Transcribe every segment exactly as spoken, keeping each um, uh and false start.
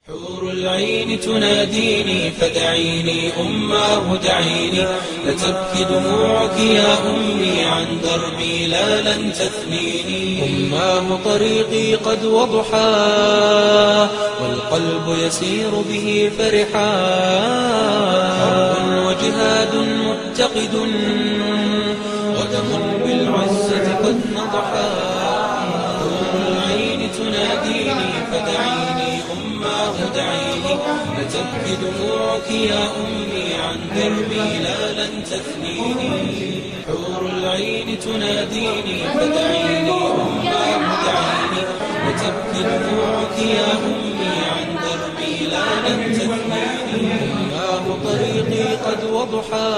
حور العين تناديني فدعيني أماه دعيني لتبكي دموعك يا أمي عن دربي لا لن تثنيني أماه طريقي قد وضحى والقلب يسير به فرحا حرب وجهاد متقد ودم بالعزة قد نضحا حور العين تناديني فدعيني أماه دعيني لتبكي دموعك يا أمي عن دربي لا لن تثنيني حور العين تناديني فدعيني أماه دعيني لتبكي دموعك يا أمي عن دربي لا لن تثنيني أماه طريقي قد وضحى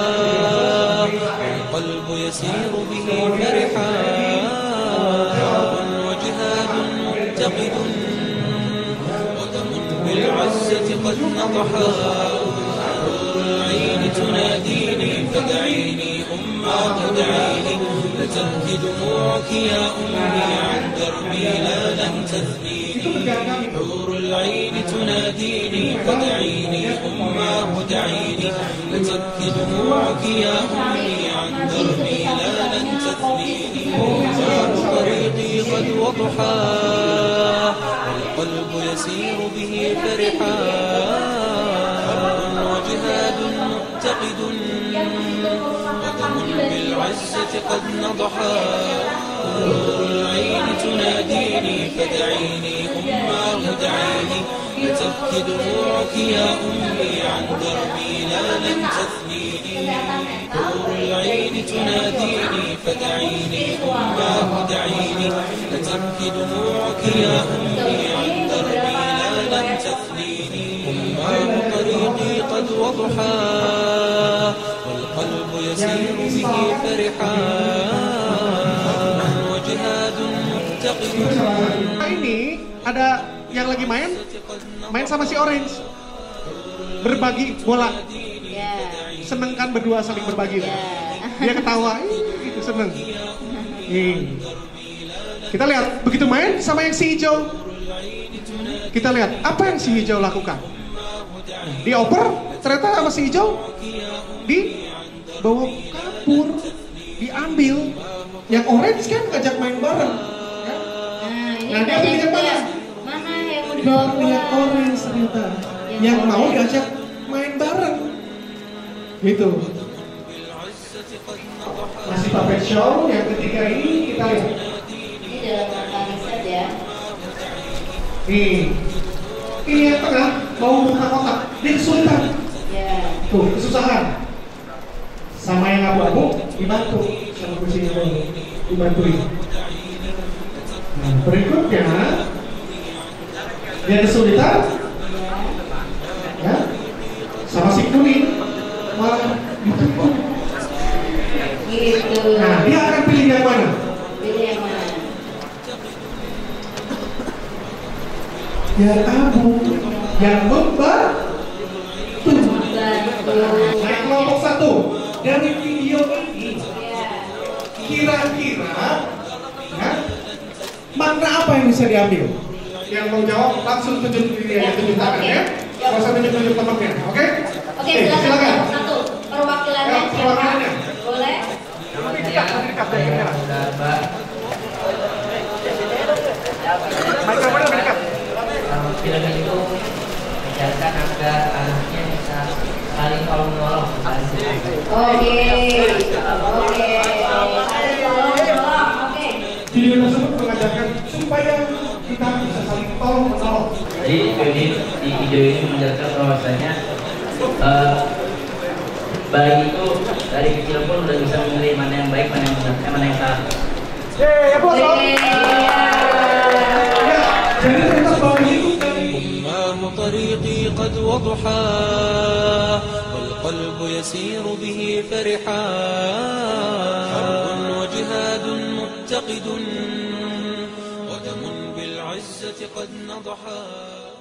القلب يسير به فرحا حرب وجهاد متقد بالعزة قد نضحى حور العين تناديني فدعيني أماه دعيني لتبكي دموعك يا أمي عن دربي لا لن تثنيني حور العين تناديني فدعيني أماه دعيني لتبكي دموعك يا أمي عن دربي لا لن تثنيني أماه طريقي قد وضحى القلب يسير به فرحا حرب وجهاد متقد ودم بالعزة قد نضحى حور العين تناديني فدعيني أماه دعيني لتبكي دموعك يا أمي عن دربي لا لن تثنيني حور العين تناديني فدعيني أماه دعيني لتبكي دموعك يا أمي عن دربي لا لن تثنيني أماه طريقي قد وضحى والقلب يسير به فرحا وجهاد متقد. Ini ada yang lagi main, main sama si Orange, berbagi bola. Yeah. Seneng kan berdua saling berbagi. Yeah. Dia ketawa, itu seneng. Nih. Kita lihat begitu main sama yang si hijau. Kita lihat apa yang si hijau lakukan. Dioper, ternyata sama si hijau dibawa kabur, diambil. Yang orange kan ngajak main bareng. Ya? Nah, ini Nah, dia pilih yang mana? Mana yang mau dibawa Dia pilih pulang? orange ternyata. Yang Yang mau orange. diajak main bareng. Gitu. Masih puppet show yang ketiga ini kita lihat. Ini dalam rangka riset ya. Nih, ini yang tengah mau buka kotak, dia kesulitan. Ya. Tuh, kesusahan. Sama yang abu-abu dibantu sama kucing ini, dibantuin. Nah, berikutnya dia kesulitan, ya, sama si kuning malah ditukuk. Gitu. Nah, dia akan pilih yang mana? Pilih yang mana? Yang abu, yang membantu. Bantu. Nah, kelompok satu dari video ini, Ya. kira-kira, ya, makna apa yang bisa diambil? Yang mau jawab langsung tunjuk diri aja, tunjuk tangan ya. Gak usah tunjuk-tunjuk temennya, oke? Oke, Eh, silakan. Satu, perwakilannya Ya, siapa? perwakilannya. Boleh? Lebih dekat, lebih dekat dari kamera. Mikrofonnya lebih dekat. Film itu mengajarkan agar anaknya bisa saling tolong menolong. Oke. Oke. Saling tolong-tolong. Oke. Video tersebut mengajarkan supaya kita bisa saling tolong menolong. Jadi di, di video ini menjelaskan bahwasanya uh, bayi itu dari kecil pun udah bisa memilih mana yang baik, mana yang benar, eh, mana yang salah. Yeay, applause dong. Ya, jadi ternyata bayi itu أماه طريقي قد وضحى والقلب يسير به فرحا حرب وجهاد متقد ودم بالعزة قد نضحى